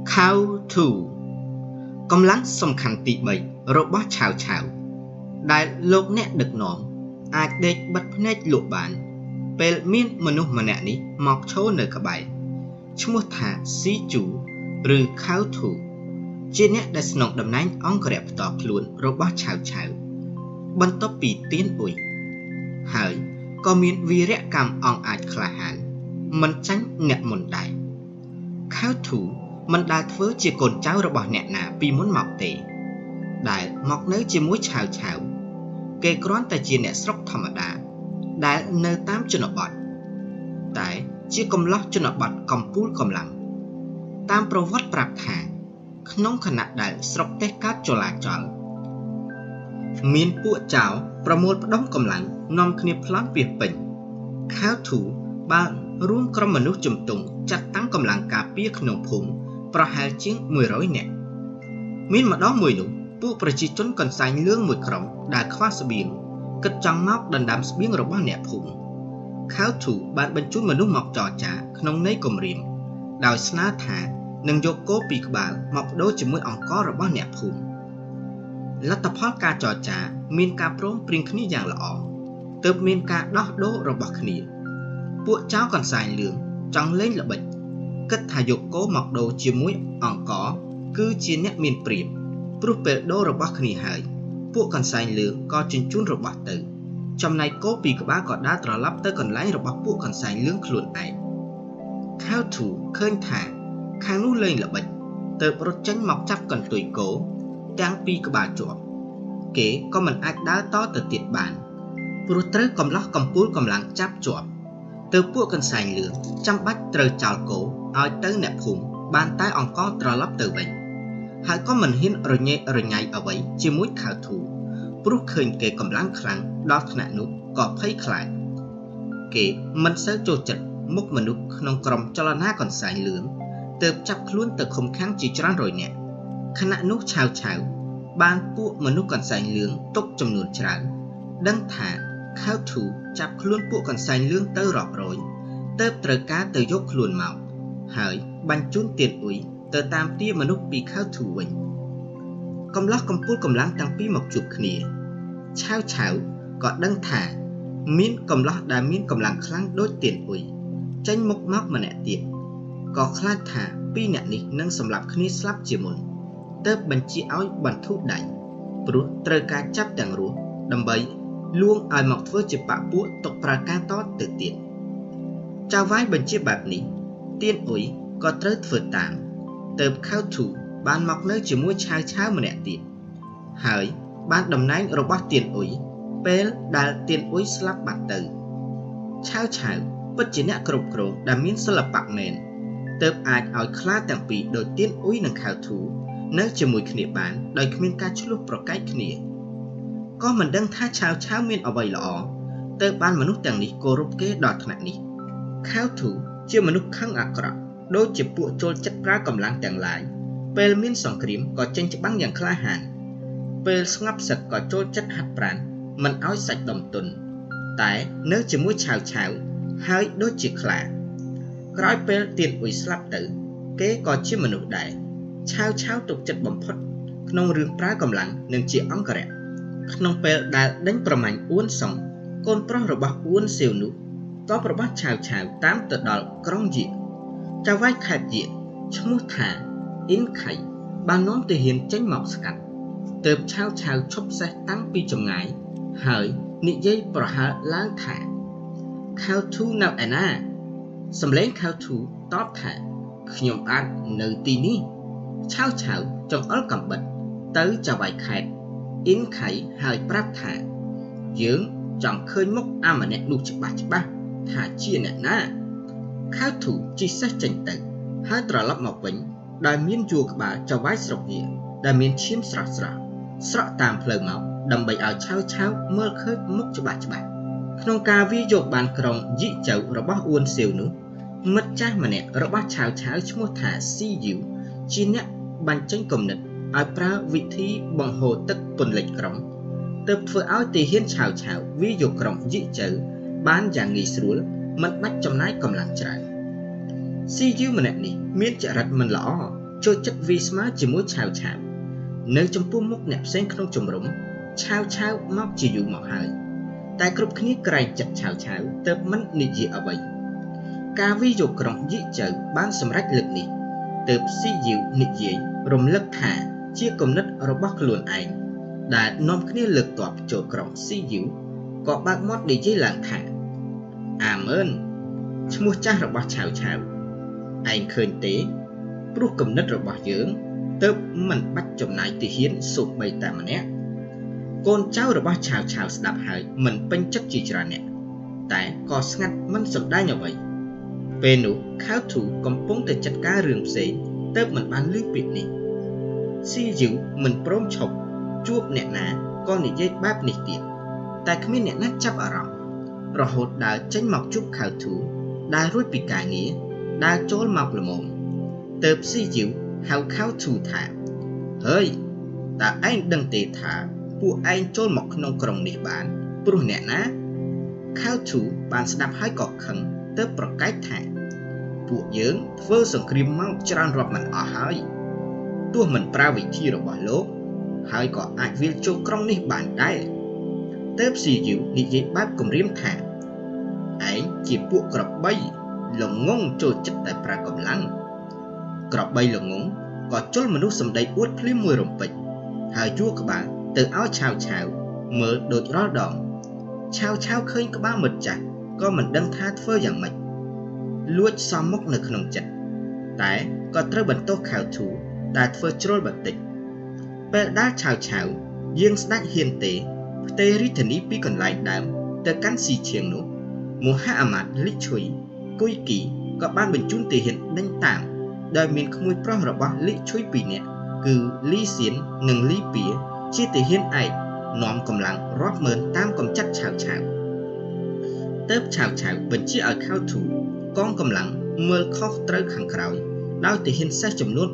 How to កម្លាំងសំខាន់ទី3របស់ឆាវឆាវដែលលោកអ្នកដឹកនាំអាចដេកបិទភ្នែកលក់បានពេលមានមនុស្សម្នាក់នេះមកឈរនៅក្បែរឈ្មោះថា Siju ឬ How to ជាអ្នកដែលស្នងតំណែងអង្គរៈផ្ទាល់ខ្លួនរបស់ឆាវឆាវបន្ទាប់ពីទៀនអ៊ុយហើយក៏មានវីរៈកម្មអង្អាចក្លាហានមិនចាញ់អ្នកមុនដែរ How to មិនដែលធ្វើជាកូនចៅរបស់អ្នកណាពីមុនមកទេដែលមកនៅជាមួយឆាវឆាវគេគ្រាន់តែជាអ្នកស្រុកធម្មតាដែលនៅតាមជនបទតែជាកំឡោះជនបទកំពូលកម្លាំងតាមប្រវត្តិប្រាប់ថាក្នុងខណៈដែលស្រុកទេសកើតចលាចលមានពួកចៅប្រមូលផ្ដុំកម្លាំងនាំគ្នាប្លន់ពីពេញ How to បានរួមក្រុមមនុស្សជំទង់ចាត់តាំងកម្លាំងការពារក្នុងភូមិប្រហែលជាង100នាក់មានម្ដងមួយនោះពួកប្រជាជនកន្សែងលឿងមួយក្រុមដែលខ្វះស្បៀងគិតចង់មកដណ្ដើមស្បៀងរបស់អ្នកភូមិ How to បានបញ្ជូនមនុស្សមកចរចាក្នុងន័យគំរាមដោយស្នើថានឹងយកគោពីរក្បាលមកបដូរជាមួយអង្កររបស់អ្នកភូមិលទ្ធផលការចរចាមានការព្រមព្រៀងគ្នាយ៉ាងល្អទើបមានការដោះដូររបស់គ្នាពួកចៅកន្សែងលឿងចង់លេងល្បិចគិតថាយកគោមកដូរជាមួយអង្ករគឺជាអ្នកមានប្រៀបព្រោះពេលដូររបស់គ្នាហើយពួកកន្សែងលឿងក៏ជញ្ជូនរបស់ទៅចំណែកគោពីរក្បាលក៏ដើរត្រឡប់ទៅកន្លែងរបស់ពួកកន្សែងលឿងខ្លួនឯង How to ឃើញថាខាងនោះលេងល្បិចទើបរត់ចេញមកចាប់កន្ទុយគោទាំងពីរក្បាលជាប់គេក៏មិនអាចដើរតទៅទៀតបានព្រោះត្រូវកំឡោះកំពូលកម្លាំងចាប់ជាប់ទើបពួកកន្សែងលឿងចាំបាច់ត្រូវចោលគោឲ្យទៅអ្នកភូមិបានតែអង្គត្រឡប់ទៅវិញហើយក៏មិនហ៊ានរញ៉េរញ៉ៃអ្វីជាមួយ How to ព្រោះឃើញគេកម្លាំងខ្លាំងដល់ថ្នាក់នោះក៏ភ័យខ្លាចគេមិនសូវចូលចិត្តមុខមនុស្សក្នុងក្រុមចលនាកន្សែងលឿងទើបចាប់ខ្លួនទៅឃុំឃាំងជាច្រើនរយនាក់ខណៈនោះឆាវឆាវបានពួកមនុស្សកន្សែងលឿងទុកចំនួនច្រើនដឹងថា How to ចាប់ខ្លួនពួកកន្សែងលឿងទៅរាប់រយទើបត្រូវការទៅយកខ្លួនមកហើយបញ្ជូនទៀនអ៊ុយទៅតាមទាមនុស្សពី How to វិញកំឡោះកំពូលកម្លាំងទាំងពីរមកជួបគ្នាឆាវឆាវក៏ដឹងថាមានកំឡោះដែលមានកម្លាំងខ្លាំងដូចទៀនអ៊ុយចេញមុខមកម្នាក់ទៀតក៏ខ្លាចថាពីរអ្នកនេះនឹងសម្លាប់គ្នាស្លាប់ជាមុនទើបបញ្ជាឲ្យបន្ធូរដៃព្រោះត្រូវការចាប់ទាំងរស់ដើម្បីលួងឲ្យមកធ្វើជាបពួកទុកប្រើការតទៅទៀតចៅវាយបញ្ជាបែបនេះទៀនអ៊ុយក៏ត្រូវធ្វើតាមទើប How to បានមកនៅជាមួយឆាវឆាវម្នាក់ទៀតហើយបានតំណែងរបស់ទៀនអ៊ុយពេលដែលទៀនអ៊ុយស្លាប់បាត់ទៅឆាវឆាវពិតជាអ្នកគ្រប់គ្រងដែលមានសិល្បៈមែនទើបអាចឲ្យខ្លាទាំងពីរដោយទៀនអ៊ុយនិង How to នៅជាមួយគ្នាបានដោយគ្មានការឆ្លោះប្រកែកគ្នាក៏មិនដឹងថាឆាវឆាវមានអ្វីល្អទើបបានមនុស្សទាំងនេះគោរពគេដល់ថ្នាក់នេះ How to ជាមនុស្សខឹងអាក្រក់ដូចជាពួកចូលចិត្តប្រើកម្លាំងទាំងឡាយពេលមានសង្គ្រាមក៏ចេញច្បាំងយ៉ាងក្លាហានពេលស្ងប់សឹកក៏ចូលចិត្តហាត់ប្រាណមិនឲ្យសាច់ដុំទន់តែនៅជាមួយឆាវឆាវហើយដូចជាខ្លាក្រោយពេលទៀនអ៊ុយស្លាប់ទៅគេក៏ជាមនុស្សដែរឆាវឆាវទុកចិត្តបំផុតក្នុងរឿងប្រើកម្លាំងនិងជាអង្គរៈក្នុងពេលដែលដេញប្រមាញ់អ៊ួនសុងកូនប្រុសរបស់អ៊ួនសៀវនោះតបរបស់ឆាវឆាវតាមទៅដល់ក្រុងយាចៅវាយខេត្តយាឈ្មោះថាអ៊ីនខៃបាននាំទាហានចេញមកស្កាត់ទើបឆាវឆាវឈប់សេះតាំងពីចម្ងាយហើយនិយាយប្រហើរឡើងថា How to នៅឯណាសម្លេង How to តបថាខ្ញុំអាចនៅទីនេះឆាវឆាវចង្អុលកំបិតទៅចៅវាយខេត្តអ៊ីនខៃហើយប្រាប់ថាយើងចង់ឃើញមុខអាម្នាក់នោះច្បាស់ថាជាអ្នកណា How to ជិះសេះចេញទៅហើយត្រឡប់មកវិញដោយមានយួរក្បាលចៅវាយស្រុកវាដែលមានឈាមស្រស់ស្រក់តាមផ្លូវមកដើម្បីឲ្យឆាវឆាវមើលឃើញមុខច្បាស់ក្នុងការវាយកបានក្រុងយីចៅរបស់អ៊ួនសៀវនោះមិត្តចាស់ម្នាក់របស់ឆាវឆាវឈ្មោះថាស៊ីយូជាអ្នកបញ្ចេញគំនិតឲ្យប្រើវិធីបង្ហូរទឹកពន្លិចក្រុងទើបធ្វើឲ្យទាហានឆាវឆាវវាយកក្រុងយីចៅបានយ៉ាងងាយស្រួលមិនបាច់ចំណាយកម្លាំងច្រើនស៊ីយូម្នាក់នេះមានចរិតមិនល្អចូលចិត្តវីស្មើជាមួយឆាវឆាវនៅចំពោះមុខអ្នកផ្សេងក្នុងជំរំឆាវឆាវមកជាយូរមកហើយតែគ្រប់គ្នាក្រែងចិត្តឆាវឆាវទើបមិននិយាយអ្វីការវិយកក្រុងយីចៅបានសម្រេចលើកនេះទើបស៊ីយីវនិយាយរំលឹកថាជាគំនិតរបស់ខ្លួនឯងដែលនាំគ្នាលើកទ័ពចូលក្រុងស៊ីយីវក៏បើកមាត់និយាយឡើងថាអាមើនឈ្មោះចាស់របស់ឆាវឆាវឯងឃើញទេព្រោះគំនិតរបស់យើងទើបមិនបាច់ចំណាយទាហានសូម្បីតែម្នាក់កូនចៅរបស់ឆាវឆាវស្ដាប់ហើយមិនពេញចិត្តជាច្រើនអ្នកតែក៏ស្ងាត់មិនសម្ដែងអ្វីពេលនោះខាវធូកំពុងតែចាត់ការរឿងផ្សេងទើបមិនបានឮពាក្យនេះស៊ីយីវមិនព្រមឈប់ជួបអ្នកណាក៏និយាយបែបនេះទៀតតែគ្មានអ្នកណាចាប់អារម្មណ៍រហូតដើរចេញមកជួបខាវធូដែលរួចពីការងារដើរចូលមកល្មមទើបស៊ីយីវហៅខាវធូថាហើយតើឯងដឹងទេថាពួកឯងចូលមកក្នុងក្រុងនេះបានព្រោះអ្នកណាខាវធូបានស្ដាប់ហើយក៏ខឹងទើបប្រកែកថាពួកយើងធ្វើសង្គ្រាមមកច្រើនរាប់មិនអស់ហើយទោះមិនប្រើវិធីរបស់លោកហើយក៏អាចវាលចូលក្រុងនេះបានដែរទើបស៊ីយីវនិយាយបែបគំរាមថាឯងជាពួកក្របីល្ងងចូលចិត្តតែប្រើកម្លាំងក្របីល្ងងក៏ជុលមនុស្សសម្ដីអួតភ្លាមមួយរំពេចហើយជួក្បាលទៅឲ្យឆាវឆាវមើលដូចរាល់ដងឆាវឆាវឃើញក្បាលមិត្តចាស់ក៏មិនដឹងថាធ្វើយ៉ាងម៉េចលួចសំមុខនៅក្នុងចិត្តតែក៏ត្រូវបន្ទោសខាវធូដែលធ្វើជ្រុលបន្តិចពេលដែលឆាវឆាវយាងស្ដេចហ៊ានទេផ្ទេររាជធានីពីកន្លែងដើមទៅកាន់ស៊ីឈៀងនោះមហាអាមាត្យលីឈុយគុយគីក៏បានបញ្ជូនទាហានដេញតាមដោយមានក្មួយប្រុសរបស់លីឈុយ2នាក់គឺលីសៀននិងលីពៀជាទាហានឯកនាំកម្លាំងរាប់ម៉ឺនតាមកំចាត់ឆាវឆាវទើបឆាវឆាវបញ្ជាឲ្យខាវធូកងកម្លាំងមើលខុសត្រូវខាងក្រោយដោយទាហានសេះចំនួន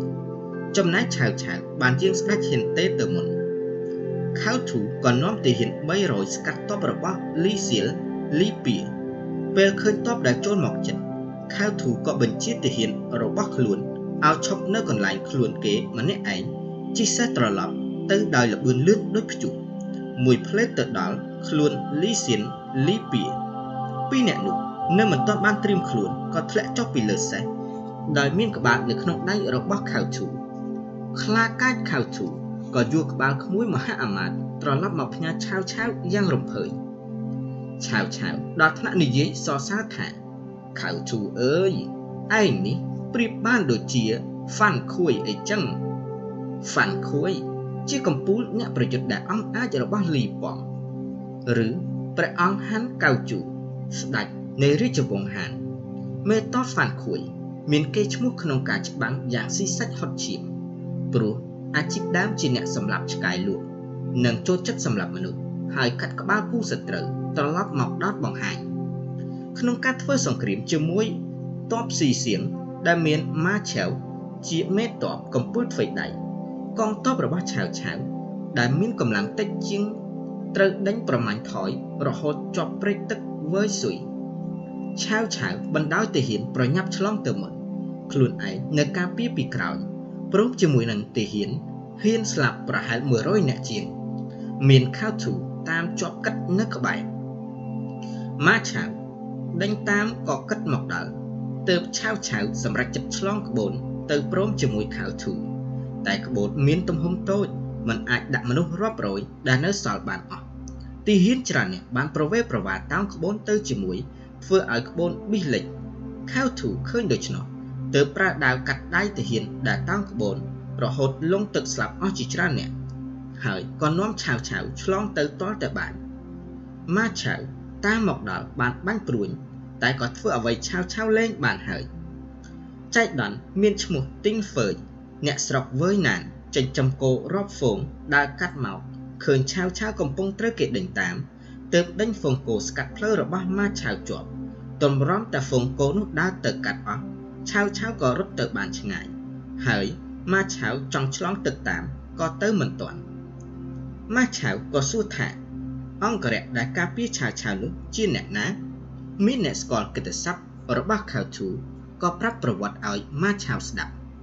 300ចំណែកឆាវឆាវបានជាងស្ដេចហ៊ានទេទៅមុនខាវធូក៏នាំទាហាន300ស្កាត់ទ័ពរបស់លីសៀលលីពៀពេលឃើញទ័ពដែលចូលមកជិតខាវធូក៏បញ្ជាទាហានរបស់ខ្លួនឲ្យឈប់នៅកន្លែងខ្លួនគេម្នាក់ឯងជិះសេះត្រឡប់ទៅដោយល្បឿនលឿនដូចព្យុះមួយផ្លេតទៅដល់ខ្លួនលីសៀនលីពៀពីរនាក់នោះនៅមិនទាន់បានត្រៀមខ្លួនក៏ធ្លាក់ចុះពីលើសេះដោយមានក្បាលនៅក្នុងដៃរបស់ខាវធូខ្លាកាចខាវធូក៏យកក្បាលក្មួយមហាអាមាត្យត្រឡប់មកផ្ញើឆាវឆាវយ៉ាងរំភើយឆាវឆាវដល់ថ្នាក់និយាយសរសើរថាខាវធូអើយឯងនេះប្រៀបបានដូចជាហ្វាន់ខួយអីចឹងហ្វាន់ខួយជាកំពូលអ្នកប្រយុទ្ធដែលអង្គអាចរបស់លីប៉ងឬព្រះអង្គហាន់កៅជូស្ដេចនៃរាជវង្សហានមេតហ្វាន់ខួយមានគេឈ្មោះក្នុងការច្បាំងយ៉ាងស៊ីសាច់ហត់ឈាមព្រោះអាជីពដើមជាអ្នកសម្លាប់ឆ្កែលក់និងចូលចិត្តសម្លាប់មនុស្សហើយកាត់ក្បាលគូសត្រូវត្រឡប់មកដោតបង្ហាញក្នុងការធ្វើសង្គ្រាមជាមួយទ័ពស៊ីសៀងដែលមានម៉ាឆាវជាមេទ័ពកំពូលទ្វេដៃកងទ័ពរបស់ឆាវឆាវដែលមានកម្លាំងតិចជាងត្រូវដេញប្រមាញ់ថយរហូតជាប់ព្រែកទឹកវើយស៊ុយឆាវឆាវបណ្ដោយទាហានប្រញាប់ឆ្លងទៅមុនខ្លួនឯងនៅការពារពីក្រោយព្រមជាមួយនឹងទាហានហ៊ានស្លាប់ប្រហែល100នាក់ជាងមានខាវធូតាមជាប់កិតនៅក្បែរម៉ាឆាវដេញតាមក៏កិតមកដល់ទើបឆាវឆាវសម្រេចចិត្តឆ្លងក្បូនទៅព្រមជាមួយខាវធូតែក្បូនមានទំហំតូចមិនអាចដាក់មនុស្សរាប់រយដែលនៅសល់បានអស់ទាហានច្រើនអ្នកបានប្រវេប្រវាតាមក្បូនទៅជាមួយធ្វើឲ្យក្បូនប៊ីសលិចខាវធូឃើញដូច្នោះទើបប្រើដាវកាត់ដៃទាហានដែលតាមក្បូនរហូតលង់ទឹកស្លាប់អស់ជាច្រើនអ្នកហើយក៏នាំឆាវឆាវឆ្លងទៅទាល់តែបានម៉ាឆាវតាមមកដល់បានបាញ់ព្រួញតែក៏ធ្វើអ្វីឆាវឆាវលែងបានហើយចែកដន់មានឈ្មោះទីងហ្វឺអ្នកស្រុកវើយណានចិញ្ចឹមគោរាប់ហ្វូងដើរកាត់មកឃើញឆាវឆាវកំពុងត្រូវគេដេញតាមទើបដេញហ្វូងគោស្កាត់ផ្លូវរបស់ម៉ាឆាវជាប់តម្រាំតែហ្វូងគោនោះដើរទៅកាត់អស់ឆាវឆាវក៏រត់ទៅបានឆ្ងាយហើយម៉ាឆាវចង់ឆ្លងទឹកតាមក៏ទៅមិនទាន់ម៉ាឆាវក៏សួរថាអង្គរៈដែលការពារឆាវឆាវនោះជាអ្នកណាមានអ្នកស្គាល់កិត្តិស័ព្ទរបស់ខាវធូក៏ប្រាប់ប្រវត្តិឲ្យម៉ាឆាវស្ដាប់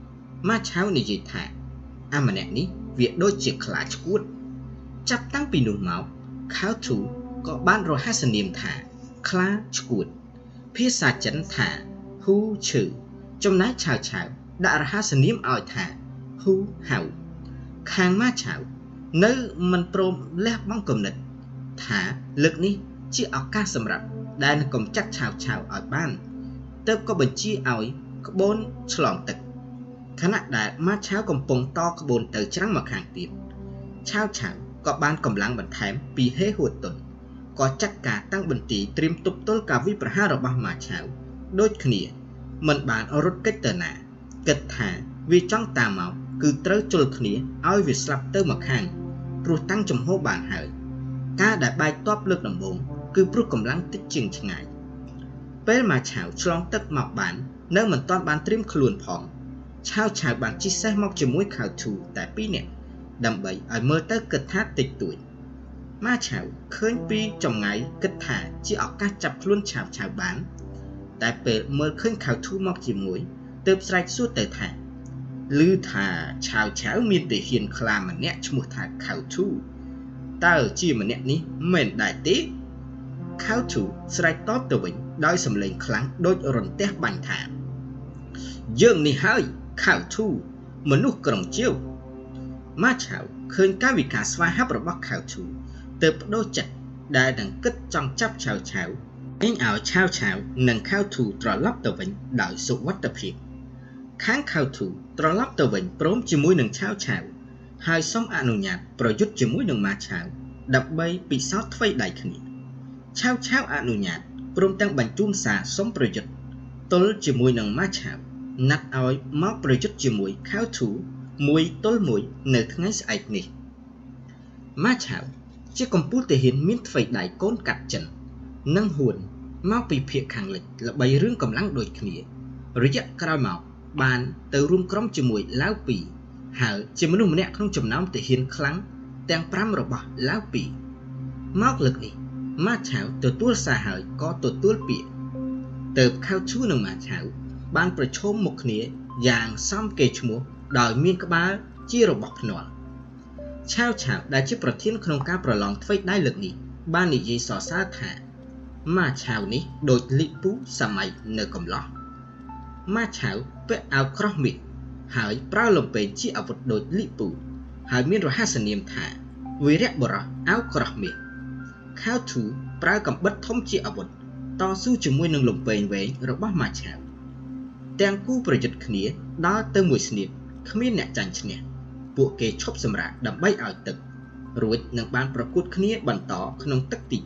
ម៉ាឆៅនិយាយថាអាម្នាក់នេះវាដូចជាខ្លាឆ្កួតចាប់តាំងពីនោះមកខៅធូក៏បានរហស្សនាមថាខ្លាឆ្កួតភាសាចិនថាហ៊ូឈឺចំណែកឆៅឆៅដាក់រហស្សនាមឲ្យថាហ៊ូហៅខាងម៉ាឆៅនៅមិនព្រមលះបង់គំនិតថាលើកនេះជាឱកាសសម្រាប់ដែលនឹងកំចាត់ឆៅឆៅឲ្យបានទើបក៏បញ្ជាឲ្យក្បូនឆ្លងទឹកខណៈដែលម៉ាឆៅកំពុងតក្បូនទៅច្រាំងមកខាងទៀតឆៅឆៅក៏បានកម្លាំងបន្ថែមពីហេហួតតុនក៏ចាត់ការតាំងបន្ទីត្រៀមទប់ទល់ការវិប្រហាររបស់ម៉ាឆៅដូចគ្នាមិនបានរត់គេចទៅណាគិតថាវាចង់តាមមកគឺត្រូវជល់គ្នាឲ្យវាស្លាប់ទៅមកខាងព្រោះតាំងចំហបានហើយការដែលបែកតបលើកដំបូងគឺព្រោះកម្លាំងតិចជាងឆ្ងាយពេលម៉ាឆៅឆ្លងទឹកមកបាននៅមិនទាន់បានត្រៀមខ្លួនផងឆៅឆៅបានជិះសេះមកជាមួយខៅធូតែ2នាក់ដើម្បីឲ្យមើលទៅគិតថាតិចតួចម៉ាឆៅឃើញពីចម្ងាយគិតថាជាឱកាសចាប់ខ្លួនឆៅឆៅបានតែពេលមើលឃើញខៅធូមកជាមួយទើបស្រែកសួរទៅថាឮថាឆៅឆៅមានទាហានខ្លាម្នាក់ឈ្មោះថាខៅធូតើជាម្នាក់នេះមិនដែរទេខៅធូស្រែកតបទៅវិញដោយសំឡេងខ្លាំងដូចរន្ទះបាញ់ថាយើងនេះហើយខៅធូមនុស្សក្រុងជាវម៉ាឆៅឃើញកាយវិការស្វាហាប់របស់ខៅធូទើបបដូរចិត្តដែលនឹងគិតចង់ចាប់ឆៅឆៅឯងឲ្យឆៅឆៅនិងខៅធូត្រឡប់ទៅវិញដោយសុវត្ថិភាពខាងខៅធូត្រឡប់ទៅវិញព្រមជាមួយនឹងឆៅឆៅហើយសូមអនុញ្ញាតប្រយុទ្ធជាមួយនឹងម៉ាឆៅដើម្បីពិសោធន៍ថ្វីដៃគ្នាឆៅឆៅអនុញ្ញាតព្រមទាំងបញ្ជូនសារសូមប្រយុទ្ធទល់ជាមួយនឹងម៉ាឆៅណាត់ឲ្យមកប្រយុទ្ធជាមួយខៅធូមួយទល់មួយនៅថ្ងៃស្អែកនេះម៉ាឆៅជាកំពូលទាហានមានថ្វីដៃកូនកាត់ចិននិងហួនមកពីភាគខាងលិចល្បីរឿងកម្លាំងដូចគ្នារយៈក្រោយមកបានទៅរួមក្រុមជាមួយឡាវពីហើយជាមនុស្សម្នាក់ក្នុងចំណោមទាហានខ្លាំងទាំង5របស់ឡាវពីមកលើកនេះម៉ាឆៅទទួលសារហើយក៏ទទួលពាក្យទើបខៅឈូនិងម៉ាឆៅបានប្រឈមមុខគ្នាយ៉ាងសមគេឈ្មោះដោយមានក្បាលជារបស់ភ្នាល់ឆៅឆៅដែលជាប្រធានក្នុងការប្រឡងថ្វីដៃលើកនេះបាននិយាយសរសើរថាម៉ាឆៅនេះដូចលីពូសម័យនៅកំឡោះម៉ាឆៅពាក់អាវក្រោះមាសហើយប្រើលំពេងជាអាវុធដូចលីពូហើយមានរហស្សនាមថាវីរៈបុរសអាវក្រោះមាសខៅធូប្រើកំបិតធំជាអាវុធតស៊ូជាមួយនឹងលំពេងវែងរបស់ម៉ាឆៅទាំងគូប្រយុទ្ធគ្នាដើរទៅមួយស្នៀតគ្មានអ្នកចាញ់ឈ្នះពួកគេឈប់សម្រាកដើម្បីឲ្យទឹករួចនឹងបានប្រកួតគ្នាបន្តក្នុងទឹកទី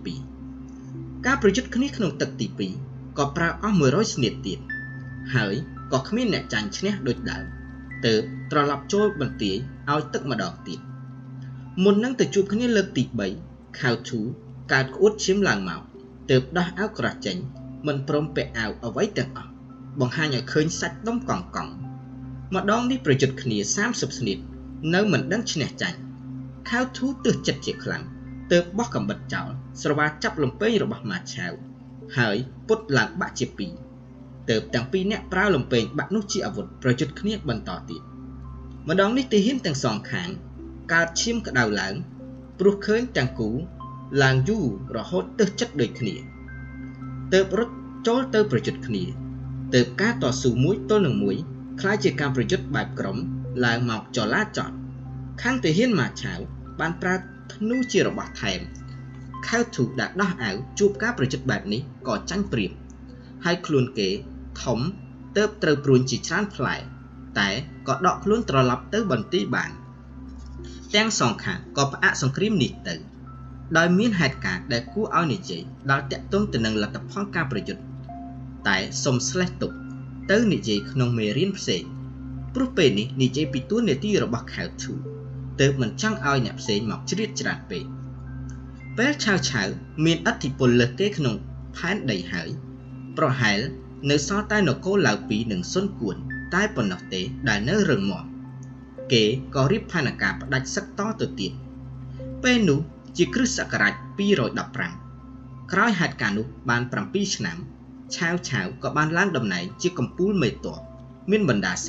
2ការប្រយុទ្ធគ្នាក្នុងទឹកទី2ក៏ប្រើអស់100ស្នៀតទៀតហើយក៏គ្មានអ្នកចាញ់ឈ្នះដូចដើមទើបត្រឡប់ចូលបន្ទាយឲ្យទឹកម្ដងទៀតមុននឹងទៅជួបគ្នាលើកទី3ខៅធូកើតក្អួតឈាមឡើងមកទើបដោះអាវក្រោះចេញមិនព្រមពាក់អាវអ្វីទាំងអស់បង្ហាញឲ្យឃើញសាច់ដុំកង់កង់ម្ដងនេះប្រយុទ្ធគ្នា30ស្នៀតនៅមិនដឹងឈ្នះចាញ់ខៅធូទើសចិត្តជាខ្លាំងទើបបោះកំបិតចោលស្រវាចាប់លំពេងរបស់ម៉ាឆៅហើយពុតឡើងបាក់ជាពីរទើបទាំងពីរអ្នកប្រើលំពេងបាក់នោះជាអាវុធប្រយុទ្ធគ្នាបន្តទៀតម្ដងនេះទាហានទាំងសងខាងកើតឈាមក្តៅឡើងព្រោះឃើញទាំងគូឡើងយូររហូតទើសចិត្តដូចគ្នាទើបរត់ចូលទៅប្រយុទ្ធគ្នាទើបការតស៊ូមួយទល់នឹងមួយคล้ายជាការប្រយុទ្ធបែបក្រុមឡើងមកចលាចលខាងទាហានម៉ាឆៅបានប្រើធ្នូជារបស់ថែមខៅធូដែលដោះអាវជួបការប្រយុទ្ធបែបនេះក៏ចាញ់ព្រៀបហើយខ្លួនគេធំទើបត្រូវព្រួញជាច្រើនផ្លែតែក៏ដកខ្លួនត្រឡប់ទៅបន្ទាយបានទាំងសងខាងក៏ផ្អាកសង្គ្រាមនេះទៅដោយមានហេតុការណ៍ដែលគួរឲ្យនិយាយដល់តាក់ទងទៅនឹងលទ្ធផលការប្រយុទ្ធតែសុំស្លេះទុកទៅនិយាយក្នុងមេរៀនផ្សេងព្រោះពេលនេះនិយាយពីតួនាទីរបស់ខៅធូទើបមិនចង់ឲ្យអ្នកផ្សេងមកជ្រៀតច្រានពេកពេលឆៅឆៅមានឥទ្ធិពលលើសគេក្នុងផែនដីហើយប្រហែលនៅសល់តែនគរឡាវពីនិងសុនគួនតែប៉ុណ្ណោះទេដែលនៅរឹងមាំគេក៏រៀបផែនការផ្ដាច់សឹកតទៅទៀតពេលនោះជាគ្រិស្តសករាជ215ក្រោយហេតុការណ៍នោះបាន7ឆ្នាំឆៅឆៅក៏បានឡើងតំណែងជាកំពូលមេទ័ពមានបណ្ដាស័ក្តិ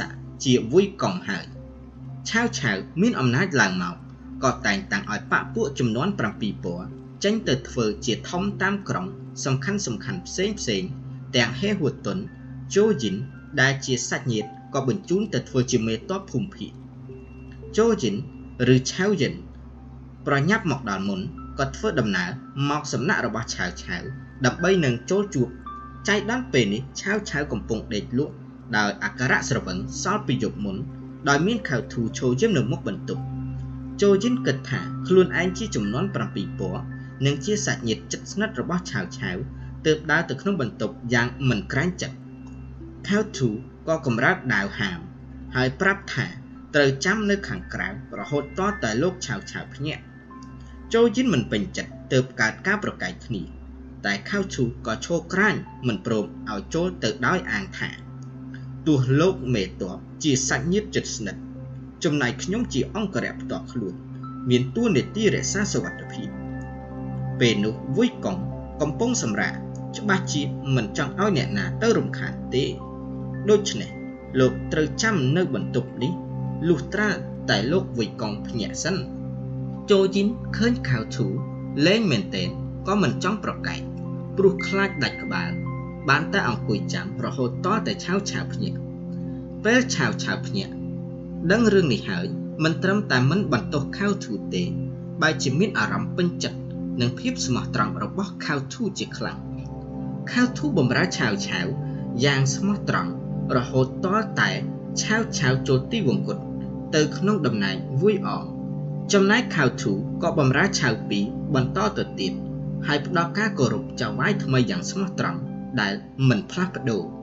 ជាវុយកង់ហើយឆាវឆាវមានអំណាចឡើងមកក៏តែងតាំងឲ្យបកពួកចំនួន7ពណ៌ចេញទៅធ្វើជាធំតាមក្រុងសំខាន់ផ្សេងទាំងហេហួតុនជូជីនដែលជាសាច់ញាតិក៏បញ្ជូនទៅធ្វើជាមេតបភូមិភាគជូជីនឬឆាវយិនប្រញាប់មកដល់មុនក៏ធ្វើដំណើរមកសំណាក់របស់ឆាវឆាវដើម្បីនឹងចូលជួបចៃដន្យពេលនេះឆាវឆាវកំពុងដេកលក់ដោយអាការៈស្រវឹងសល់ពីយប់មុនដោយមានខៅធូឈរយាមនៅមុខបន្ទប់ជូជីនគិតថាខ្លួនឯងជាចំនួន7ពណ៌និងជាសាច់ញាតិជិតស្និទ្ធរបស់ឆាវឆាវទើបដើរទៅក្នុងបន្ទប់យ៉ាងមិនក្រែងចិត្តខៅធូក៏កម្រើកដាវហាមហើយប្រាប់ថាត្រូវចាំនៅខាងក្រៅរហូតតតែលោកឆាវឆាវភ្ញាក់ជូជីនមិនពេញចិត្តទើបកើតការប្រកែកគ្នាតែខៅធូក៏ឈរក្រាញមិនព្រមឲ្យចូលទៅដោយអាងថាទោះលោកមេតបជាសាច់ញាតិជិតស្និទ្ធចំណែកខ្ញុំជាអង្គរៈផ្ទាល់ខ្លួនមានតួនាទីរក្សាសុវត្ថិភាពពេលនោះវុយកង់កំពុងសម្រាកច្បាស់ជាមិនចង់ឲ្យអ្នកណាទៅរំខានទេដូច្នេះលោកត្រូវចាំនៅបន្ទប់នេះលុះត្រាតែលោកវុយកង់ភ្ញាក់សិនជូជីនឃើញខៅធូលែងមែនទែនក៏មិនចង់ប្រកែកព្រោះខ្លាចដាច់ក្បាលបានតែអង្គុយចាំរហូតតតែឆាវឆាវភ្ញាក់ពេលឆាវឆាវភ្ញាក់ដឹងរឿងនេះហើយមិនត្រឹមតែមិនបន្ទោសខៅធូទេបែរជាមានអារម្មណ៍ពេញចិត្តនឹងភាពស្មោះត្រង់របស់ខៅធូជាខ្លាំងខៅធូបម្រើឆាវឆាវយ៉ាងស្មោះត្រង់រហូតតតែឆាវឆាវចូលទីវង្គតទៅក្នុងតំណែងវុយអងចំណែកខៅធូក៏បម្រើឆាវពីរបន្តទៅទៀតហើយផ្ដល់ការគោរពចៅហ្វាយថ្មីយ៉ាងស្មោះត្រង់ដែលមិនផ្លាស់ប្ដូរ